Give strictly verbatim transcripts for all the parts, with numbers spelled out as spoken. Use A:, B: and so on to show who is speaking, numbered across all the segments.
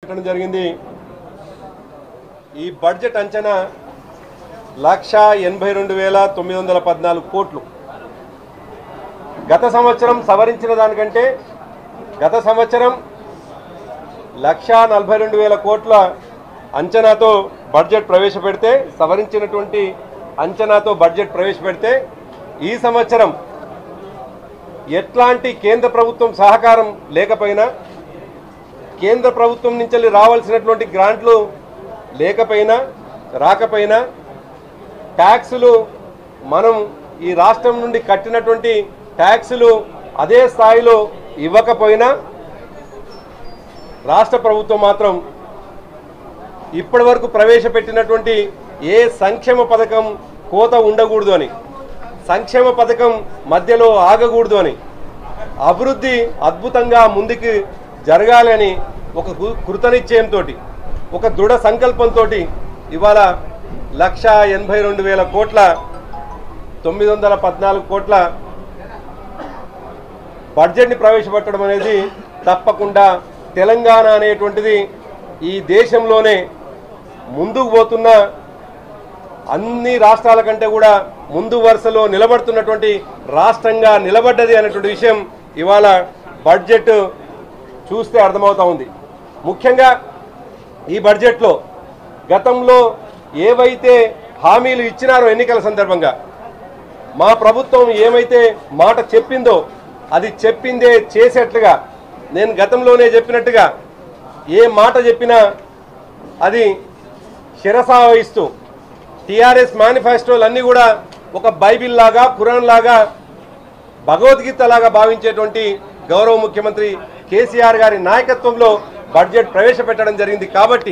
A: పెట్టడం జరిగింది। ఈ బడ్జెట్ అంచనా లక్ష ఎనభై రెండు వేల తొమ్మిది వందల పద్నాలుగు కోట్లు। గత సంవత్సరం సవరించిన దానికంటే గత సంవత్సరం లక్ష నలభై రెండు వేల కోట్ల అంచనాతో బడ్జెట్ ప్రవేశపెడితే సవరించినటువంటి అంచనాతో బడ్జెట్ ప్రవేశపెడితే ఈ సంవత్సరం ఎట్లాంటి కేంద్ర ప్రభుత్వం సహకారం లేకపోయినా కేంద్ర ప్రభుత్వం నుంచి రావాల్సినటువంటి గ్రాంట్లు లేకపోయినా రాకపోయినా ట్యాక్సులు మనం ఈ రాష్ట్రం నుండి కట్టినటువంటి ట్యాక్సులు అదే స్థాయిలో ఇవ్వకపోయినా రాష్ట్ర ప్రభుత్వం మాత్రం ఇప్పటివరకు ప్రవేశపెట్టినటువంటి ఏ సంక్షేమ పథకం కోత ఉండకూడదు అని సంక్షేమ పథకం మధ్యలో ఆగకూడదు అని అభివృద్ధి అద్భుతంగా ముందుకు జరగాలి అని ఒక కృతనిశ్చయంతో ఒక దృఢ సంకల్పంతో ఇవాళ లక్ష ఎనభై రెండు వేల కోట్ల తొమ్మిది వందల పద్నాలుగు కోట్ల బడ్జెట్ని ప్రవేశపెట్టడం అనేది తప్పకుండా తెలంగాణ అనేటువంటిది ఈ దేశంలోనే ముందుకు పోతున్న అన్ని రాష్ట్రాల కంటే కూడా ముందు వరుసలో నిలబడుతున్నటువంటి రాష్ట్రంగా నిలబడ్డది అనేటువంటి విషయం ఇవాళ బడ్జెట్ చూస్తే అర్థమవుతా ఉంది। ముఖ్యంగా ఈ బడ్జెట్లో గతంలో ఏవైతే హామీలు ఇచ్చినారో ఎన్నికల సందర్భంగా మా ప్రభుత్వం ఏమైతే మాట చెప్పిందో అది చెప్పిందే చేసేట్లుగా నేను గతంలోనే చెప్పినట్టుగా ఏ మాట చెప్పినా అది శిరసా వహిస్తూ టీఆర్ఎస్ మేనిఫెస్టోలు అన్నీ కూడా ఒక బైబిల్ లాగా ఖురాన్ లాగా భగవద్గీత లాగా భావించేటువంటి గౌరవ ముఖ్యమంత్రి కేసీఆర్ గారి నాయకత్వంలో బడ్జెట్ ప్రవేశపెట్టడం జరిగింది। కాబట్టి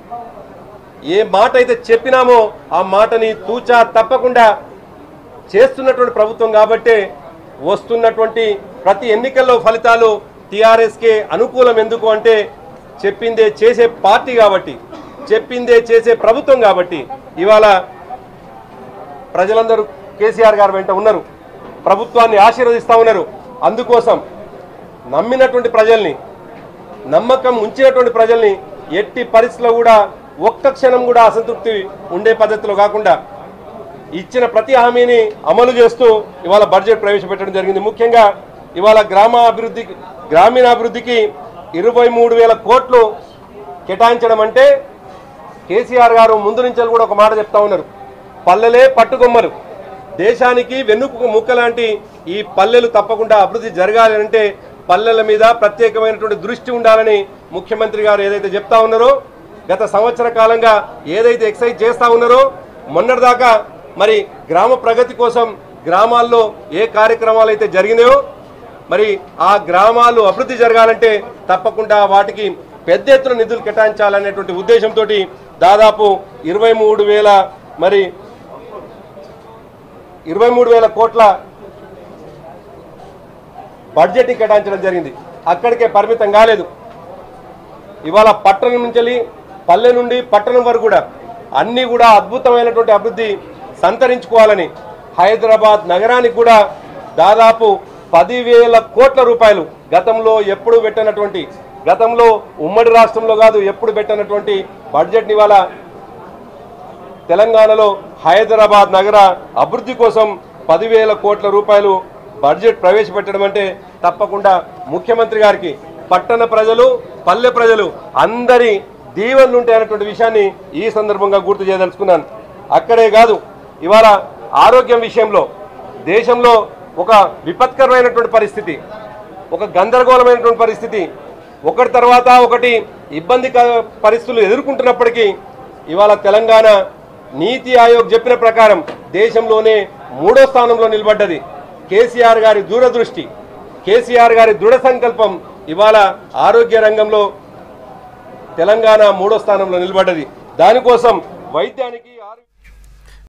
A: ఏ మాట అయితే చెప్పినామో ఆ మాటని తూచా తప్పకుండా చేస్తున్నటువంటి ప్రభుత్వం కాబట్టే వస్తున్నటువంటి ప్రతి ఎన్నికల్లో ఫలితాలు టీఆర్ఎస్కే అనుకూలం। ఎందుకు అంటే చెప్పిందే చేసే పార్టీ కాబట్టి చెప్పిందే చేసే ప్రభుత్వం కాబట్టి ఇవాళ ప్రజలందరూ కేసీఆర్ గారు వెంట ఉన్నారు, ప్రభుత్వాన్ని ఆశీర్వదిస్తూ ఉన్నారు। అందుకోసం నమ్మినటువంటి ప్రజల్ని నమ్మకం ఉంచినటువంటి ప్రజల్ని ఎట్టి పరిస్థితుల్లో కూడా ఒక్క క్షణం కూడా అసంతృప్తి ఉండే పద్ధతిలో కాకుండా ఇచ్చిన ప్రతి హామీని అమలు చేస్తూ ఇవాళ బడ్జెట్ ప్రవేశపెట్టడం జరిగింది। ముఖ్యంగా ఇవాళ గ్రామ అభివృద్ధి గ్రామీణాభివృద్ధికి ఇరవై మూడు వేల కోట్లు కేటాయించడం అంటే కేసీఆర్ గారు ముందు నుంచి కూడా ఒక మాట చెప్తా ఉన్నారు, పల్లెలే పట్టుకొమ్మలు, దేశానికి వెన్నుకు ముక్క లాంటి ఈ పల్లెలు తప్పకుండా అభివృద్ధి జరగాలి అంటే పల్లెల మీద ప్రత్యేకమైనటువంటి దృష్టి ఉండాలని ముఖ్యమంత్రి గారు ఏదైతే చెప్తా ఉన్నారో గత సంవత్సర కాలంగా ఏదైతే ఎక్సైజ్ చేస్తూ ఉన్నారో మొన్నటిదాకా మరి గ్రామ ప్రగతి కోసం గ్రామాల్లో ఏ కార్యక్రమాలు అయితే జరిగినాయో మరి ఆ గ్రామాలు అభివృద్ధి జరగాలంటే తప్పకుండా వాటికి పెద్ద ఎత్తున నిధులు కేటాయించాలనేటువంటి ఉద్దేశంతో దాదాపు ఇరవై మూడు వేల మరి ఇరవై మూడు వేల కోట్ల బడ్జెట్ని కేటాయించడం జరిగింది। అక్కడికే పరిమితం కాలేదు, ఇవాళ పట్టణం నుంచి పల్లె నుండి పట్టణం వరకు కూడా అన్నీ కూడా అద్భుతమైనటువంటి అభివృద్ధి సంతరించుకోవాలని హైదరాబాద్ నగరానికి కూడా దాదాపు పదివేల కోట్ల రూపాయలు గతంలో ఎప్పుడు పెట్టినటువంటి గతంలో ఉమ్మడి రాష్ట్రంలో కాదు ఎప్పుడు పెట్టినటువంటి బడ్జెట్ని ఇవాళ తెలంగాణలో హైదరాబాద్ నగర అభివృద్ధి కోసం పదివేల కోట్ల రూపాయలు బడ్జెట్ ప్రవేశపెట్టడం అంటే తప్పకుండా ముఖ్యమంత్రి గారికి పట్టణ ప్రజలు పల్లె ప్రజలు అందరి దీవెనలు ఉంటాయనేటువంటి విషయాన్ని ఈ సందర్భంగా గుర్తు చేయదలుచుకున్నాను। అక్కడే కాదు ఇవాళ ఆరోగ్యం విషయంలో దేశంలో ఒక విపత్కరమైనటువంటి పరిస్థితి, ఒక గందరగోళమైనటువంటి పరిస్థితి, ఒకటి తర్వాత ఒకటి ఇబ్బందికర పరిస్థితులు ఎదుర్కొంటున్నప్పటికీ ఇవాళ తెలంగాణ నీతి ఆయోగ్ చెప్పిన ప్రకారం దేశంలోనే మూడో స్థానంలో నిలబడ్డది। కేసీఆర్ గారి దూరదృష్టి, కేసీఆర్ గారి దృఢ సంకల్పం ఇవాళ ఆరోగ్య రంగంలో తెలంగాణ మూడో స్థానంలో నిలబడ్డది। దానికోసం వైద్యానికి